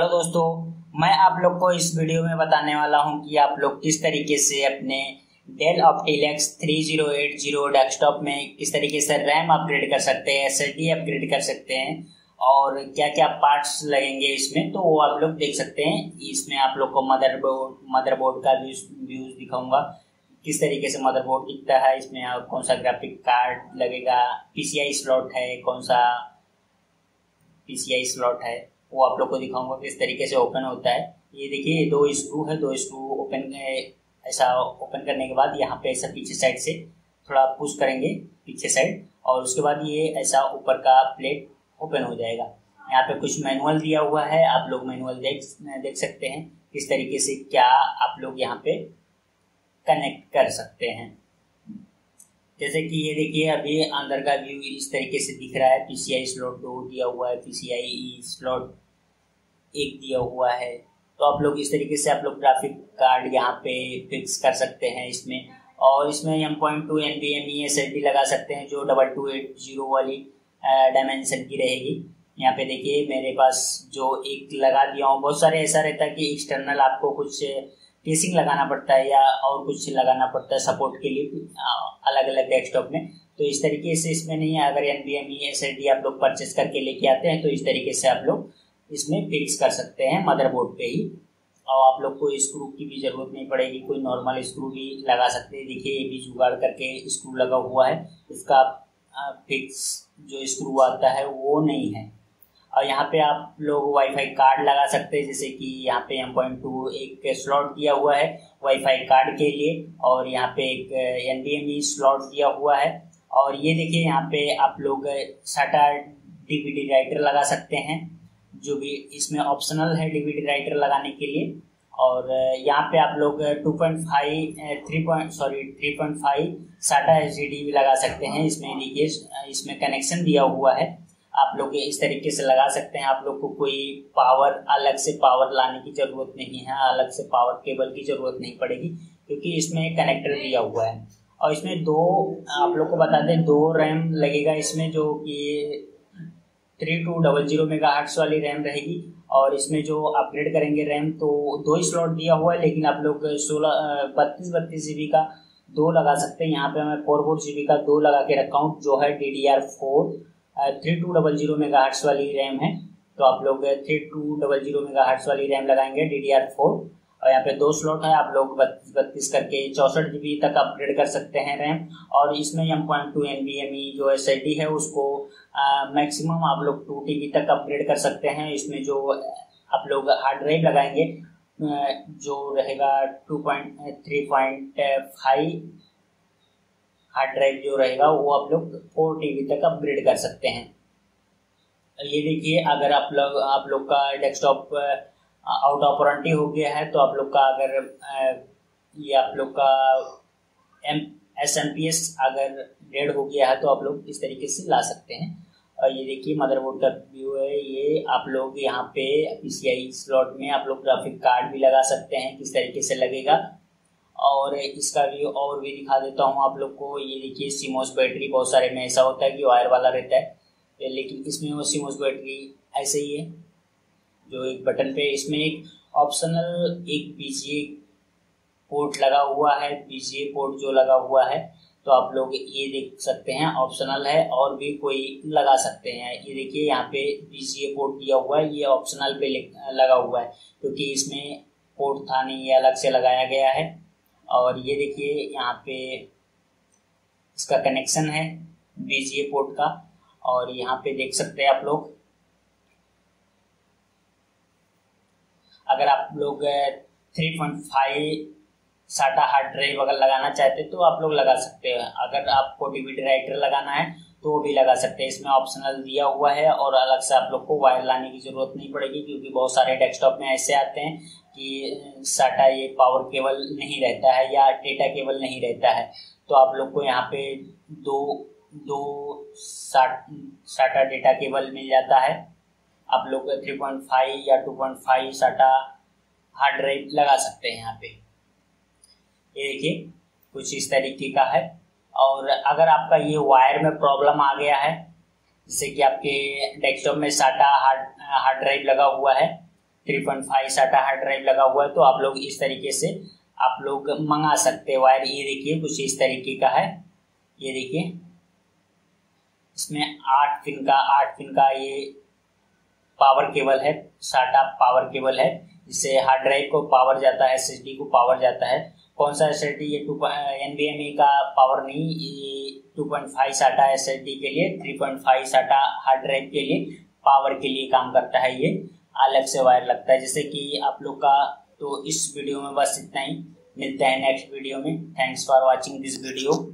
Hello दोस्तों, मैं आप लोग को इस वीडियो में बताने वाला हूं कि आप लोग किस तरीके से अपने डेल ऑप्टिलेक्स 3080 डेस्कटॉप में किस तरीके से रैम अपग्रेड कर सकते हैं, एसएसडी अपग्रेड कर सकते हैं और क्या क्या पार्ट्स लगेंगे इसमें, तो वो आप लोग देख सकते हैं। इसमें आप लोग को मदरबोर्ड का व्यूज दिखाऊंगा, किस तरीके से मदरबोर्ड दिखता है, इसमें कौन सा ग्राफिक कार्ड लगेगा, पीसीआई स्लॉट है, कौन सा पीसीआई स्लॉट है, वो आप लोग को दिखाऊंगा किस तरीके से ओपन होता है। ये देखिए, दो स्क्रू है, दो स्क्रू ओपन ऐसा ओपन करने के बाद यहाँ पे ऐसा पीछे साइड से थोड़ा पुश करेंगे पीछे साइड, और उसके बाद ये ऐसा ऊपर का प्लेट ओपन हो जाएगा। यहाँ पे कुछ मैनुअल दिया हुआ है, आप लोग मैनुअल देख सकते हैं किस तरीके से क्या आप लोग यहाँ पे कनेक्ट कर सकते हैं। जैसे कि ये देखिए, अभी अंदर का व्यू इस तरीके से दिख रहा है। पीसीआई स्लॉट 2 दिया हुआ है, पीसीआई स्लॉट 1 दिया हुआ है। तो आप लोग इस तरीके से आप लोग ग्राफिक कार्ड यहाँ पे फिक्स कर सकते हैं इसमें, और इसमें M.2 NVMe SSD लगा सकते हैं जो 2280 वाली डायमेंशन की रहेगी। यहाँ पे देखिए, मेरे पास जो एक लगा दिया हूँ। बहुत सारे ऐसा रहता है कि एक्सटर्नल आपको कुछ केसिंग लगाना पड़ता है या और कुछ लगाना पड़ता है सपोर्ट के लिए अलग अलग डेस्कटॉप में, तो इस तरीके से इसमें नहीं है। अगर NVMe SSD आप लोग परचेस करके लेके आते हैं तो इस तरीके से आप लोग इसमें फिक्स कर सकते हैं मदरबोर्ड पे ही, और आप लोग को स्क्रू की भी जरूरत नहीं पड़ेगी, कोई नॉर्मल स्क्रू भी लगा सकते हैं। देखिए, ये भी जुगाड़ करके स्क्रू लगा हुआ है, इसका फिक्स जो स्क्रू आता है वो नहीं है। और यहाँ पे आप लोग वाईफाई कार्ड लगा सकते हैं, जैसे कि यहाँ पे M.2 एक स्लॉट दिया हुआ है वाईफाई कार्ड के लिए, और यहाँ पे एक NVMe स्लॉट दिया हुआ है। और ये देखिए, यहाँ पे आप लोग SATA DVD राइटर लगा सकते हैं, जो भी इसमें ऑप्शनल है DVD राइटर लगाने के लिए। और यहाँ पे आप लोग 3.5 SATA HDD भी लगा सकते हैं। इसमें देखिए, इसमें कनेक्शन दिया हुआ है, आप लोग इस तरीके से लगा सकते हैं। आप लोग को कोई अलग से पावर लाने की जरूरत नहीं है, अलग से पावर केबल की जरूरत नहीं पड़ेगी, क्योंकि इसमें कनेक्टर दिया हुआ है। और इसमें आप लोग को बता दें, 2 रैम लगेगा इसमें, जो कि 3200 मेगाहर्ट्ज वाली रैम रहेगी। और इसमें जो अपग्रेड करेंगे रैम, तो 2 ही स्लॉट दिया हुआ है, लेकिन आप लोग 32 GB का 2 लगा सकते हैं। यहाँ पे मैं 4 GB का 2 लगा के रखा हूँ, जो है DDR4 3200 मेगाहर्ट्ज वाली रैम है। तो आप लोग 3200 मेगाहर्ट्ज वाली रैम लगाएंगे DDR4, और यहाँ पे 2 स्लॉट है, आप लोग 32 करके 64 GB तक अपग्रेड कर सकते हैं रैम। और इसमें M.2 NVMe जो SSD है उसको मैक्सिमम आप लोग 2 TB तक अपग्रेड कर सकते हैं। इसमें जो आप लोग हार्ड ड्राइव लगाएंगे जो रहेगा 3.5 हार्ड ड्राइव जो रहेगा, वो आप लोग 4 TB तक अपग्रेड कर सकते हैं। ये देखिए, अगर आप लोग का डेस्कटॉप आउट ऑफ वारंटी हो गया है, तो आप लोग का अगर ये आप लोग का SMPS अगर डेड हो गया है, तो आप लोग इस तरीके से ला सकते हैं। और ये देखिए, मदरबोर्ड का व्यू है ये। आप लोग यहाँ पे PCI स्लॉट में आप लोग ग्राफिक कार्ड भी लगा सकते हैं, किस तरीके से लगेगा। और इसका व्यू और भी दिखा देता हूँ आप लोग को। ये देखिए, CMOS बैटरी, बहुत सारे में ऐसा होता है कि वायर वाला रहता है, लेकिन इसमें वो CMOS बैटरी ऐसे ही है, जो एक बटन पे। इसमें एक ऑप्शनल एक BGA पोर्ट लगा हुआ है, BGA पोर्ट जो लगा हुआ है, तो आप लोग ये देख सकते हैं, ऑप्शनल है, और भी कोई लगा सकते हैं। ये देखिए, यहाँ पे BGA पोर्ट दिया हुआ है, ये ऑप्शनल पे लगा हुआ है, क्योंकि इसमें पोर्ट था नहीं, ये अलग से लगाया गया है। और ये देखिए, यहाँ पे इसका कनेक्शन है BGA पोर्ट का, और यहाँ पे देख सकते हैं आप लोग। अगर आप लोग 3.5 SATA हार्ड ड्राइव अगर लगाना चाहते हैं तो आप लोग लगा सकते हैं। अगर आपको DVD राइटर लगाना है तो वो भी लगा सकते हैं। इसमें ऑप्शनल दिया हुआ है, और अलग से आप लोग को वायर लाने की जरूरत नहीं पड़ेगी, क्योंकि बहुत सारे डेस्कटॉप में ऐसे आते हैं कि SATA ये पावर केबल नहीं रहता है या डेटा केबल नहीं रहता है। तो आप लोग को यहाँ पे दो SATA डेटा केबल मिल जाता है। आप लोग 3.5 या 2.5 SATA हार्ड ड्राइव लगा सकते हैं यहाँ पे। ये देखिए, कुछ इस तरीके का है। और अगर आपका ये वायर में प्रॉब्लम आ गया है, जैसे कि आपके डेस्कटॉप में SATA हार्ड ड्राइव लगा हुआ है, 3.5 SATA हार्ड ड्राइव लगा हुआ है, तो आप लोग इस तरीके से आप लोग मंगा सकते हैं वायर। ये देखिए कुछ इस तरीके का है, ये देखिए इसमें 8 पिन का ये पावर केबल है, SATA पावर केबल है, जिससे हार्ड ड्राइव को पावर जाता है, SSD को पावर जाता है। कौन सा SSD, ये NVMe का पावर नहीं, ये 2.5 SATA SSD के लिए, 3.5 SATA हार्ड ड्राइव के लिए पावर के लिए काम करता है। ये अलग से वायर लगता है जैसे कि आप लोग का। तो इस वीडियो में बस इतना ही, मिलते हैं नेक्स्ट वीडियो में। Thanks for watching this video.